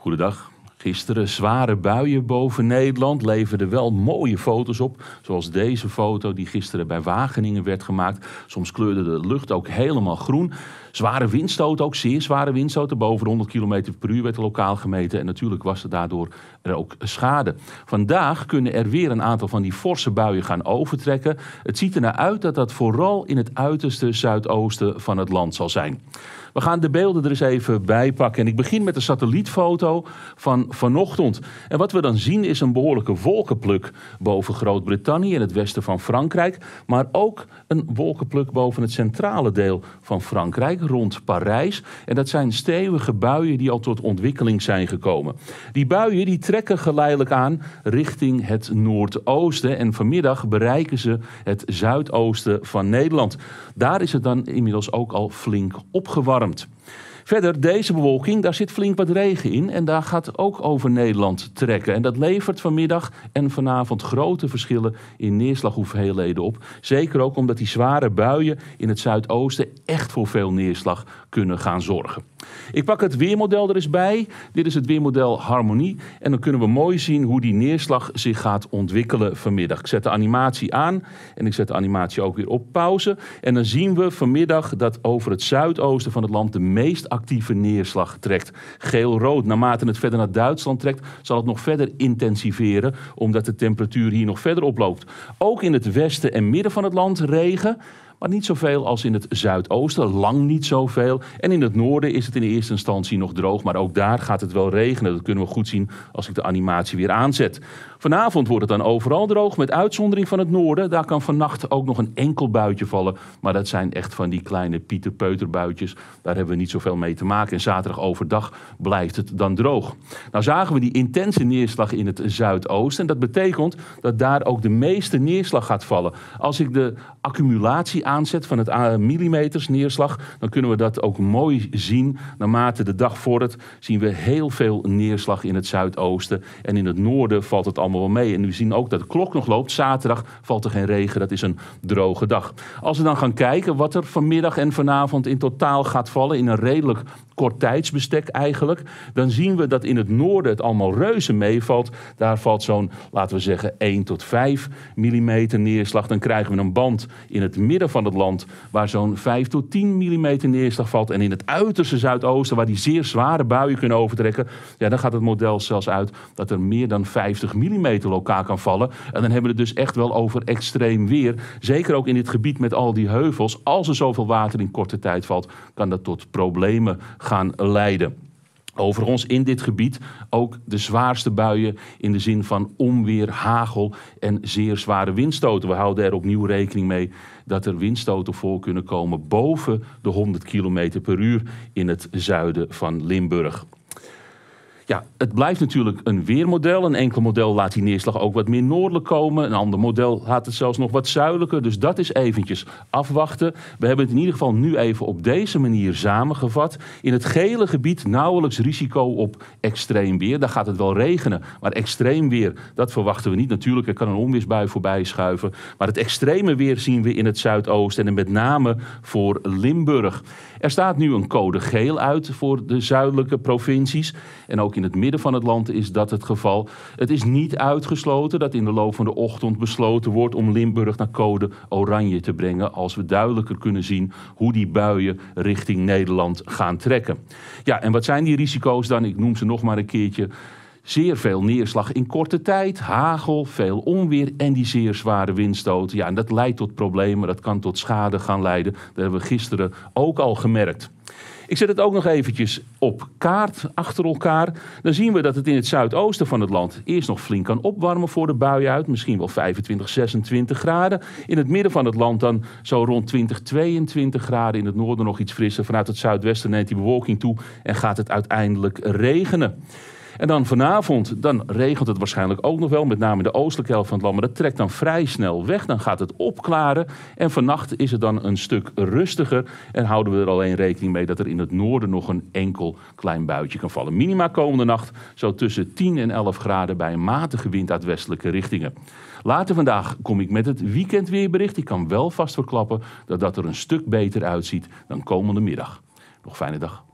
Goedendag. Gisteren zware buien boven Nederland leverden wel mooie foto's op. Zoals deze foto die gisteren bij Wageningen werd gemaakt. Soms kleurde de lucht ook helemaal groen. Zware windstoten, ook zeer zware windstoten. Boven 100 km per uur werd er lokaal gemeten. En natuurlijk was er daardoor ook schade. Vandaag kunnen er weer een aantal van die forse buien gaan overtrekken. Het ziet er naar uit dat dat vooral in het uiterste zuidoosten van het land zal zijn. We gaan de beelden er eens even bij pakken. En ik begin met een satellietfoto van vanochtend. En wat we dan zien is een behoorlijke wolkenpluk boven Groot-Brittannië en het westen van Frankrijk. Maar ook een wolkenpluk boven het centrale deel van Frankrijk, rond Parijs. En dat zijn stevige buien die al tot ontwikkeling zijn gekomen. Die buien die trekken geleidelijk aan richting het noordoosten. En vanmiddag bereiken ze het zuidoosten van Nederland. Daar is het dan inmiddels ook al flink opgewarmd. Verder, deze bewolking, daar zit flink wat regen in en daar gaat ook over Nederland trekken. En dat levert vanmiddag en vanavond grote verschillen in neerslaghoeveelheden op. Zeker ook omdat die zware buien in het zuidoosten echt voor veel neerslag kunnen gaan zorgen. Ik pak het weermodel er eens bij. Dit is het weermodel Harmonie. En dan kunnen we mooi zien hoe die neerslag zich gaat ontwikkelen vanmiddag. Ik zet de animatie aan en ik zet de animatie ook weer op pauze. En dan zien we vanmiddag dat over het zuidoosten van het land de meest actieve neerslag trekt. Geel-rood. Naarmate het verder naar Duitsland trekt, zal het nog verder intensiveren, omdat de temperatuur hier nog verder oploopt. Ook in het westen en midden van het land regen. Maar niet zoveel als in het zuidoosten, lang niet zoveel. En in het noorden is het in eerste instantie nog droog, maar ook daar gaat het wel regenen. Dat kunnen we goed zien als ik de animatie weer aanzet. Vanavond wordt het dan overal droog, met uitzondering van het noorden. Daar kan vannacht ook nog een enkel buitje vallen. Maar dat zijn echt van die kleine pieterpeuterbuitjes. Daar hebben we niet zoveel mee te maken. En zaterdag overdag blijft het dan droog. Nou zagen we die intense neerslag in het zuidoosten. En dat betekent dat daar ook de meeste neerslag gaat vallen. Als ik de accumulatie aanzet van het millimeters neerslag, dan kunnen we dat ook mooi zien. Naarmate de dag vordert zien we heel veel neerslag in het zuidoosten. En in het noorden valt het allemaal wel mee. En we zien ook dat de klok nog loopt. Zaterdag valt er geen regen. Dat is een droge dag. Als we dan gaan kijken wat er vanmiddag en vanavond in totaal gaat vallen, in een redelijk kort tijdsbestek eigenlijk, dan zien we dat in het noorden het allemaal reuze meevalt. Daar valt zo'n, laten we zeggen, 1 tot 5 millimeter neerslag. Dan krijgen we een band in het midden van het land waar zo'n 5 tot 10 millimeter neerslag valt. En in het uiterste zuidoosten, waar die zeer zware buien kunnen overtrekken, ja, dan gaat het model zelfs uit dat er meer dan 50 millimeter lokaal kan vallen. En dan hebben we het dus echt wel over extreem weer. Zeker ook in dit gebied met al die heuvels. Als er zoveel water in korte tijd valt, kan dat tot problemen gaan leiden. Overigens in dit gebied ook de zwaarste buien in de zin van onweer, hagel en zeer zware windstoten. We houden er opnieuw rekening mee dat er windstoten voor kunnen komen boven de 100 km per uur in het zuiden van Limburg. Ja, het blijft natuurlijk een weermodel. Een enkel model laat die neerslag ook wat meer noordelijk komen. Een ander model laat het zelfs nog wat zuidelijker. Dus dat is eventjes afwachten. We hebben het in ieder geval nu even op deze manier samengevat. In het gele gebied nauwelijks risico op extreem weer. Daar gaat het wel regenen. Maar extreem weer, dat verwachten we niet. Natuurlijk, er kan een onweersbui voorbij schuiven. Maar het extreme weer zien we in het zuidoosten. En met name voor Limburg. Er staat nu een code geel uit voor de zuidelijke provincies. En ook in het midden van het land is dat het geval. Het is niet uitgesloten dat in de loop van de ochtend besloten wordt om Limburg naar code oranje te brengen, als we duidelijker kunnen zien hoe die buien richting Nederland gaan trekken. Ja, en wat zijn die risico's dan? Ik noem ze nog maar een keertje. Zeer veel neerslag in korte tijd, hagel, veel onweer en die zeer zware windstoten. Ja, en dat leidt tot problemen, dat kan tot schade gaan leiden. Dat hebben we gisteren ook al gemerkt. Ik zet het ook nog eventjes op kaart achter elkaar. Dan zien we dat het in het zuidoosten van het land eerst nog flink kan opwarmen voor de bui uit. Misschien wel 25, 26 graden. In het midden van het land dan zo rond 20, 22 graden. In het noorden nog iets frisser. Vanuit het zuidwesten neemt die bewolking toe en gaat het uiteindelijk regenen. En dan vanavond, dan regent het waarschijnlijk ook nog wel, met name in de oostelijke helft van het land. Maar dat trekt dan vrij snel weg, dan gaat het opklaren. En vannacht is het dan een stuk rustiger. En houden we er alleen rekening mee dat er in het noorden nog een enkel klein buitje kan vallen. Minima komende nacht zo tussen 10 en 11 graden bij een matige wind uit westelijke richtingen. Later vandaag kom ik met het weekendweerbericht. Ik kan wel vast verklappen dat dat er een stuk beter uitziet dan komende middag. Nog fijne dag.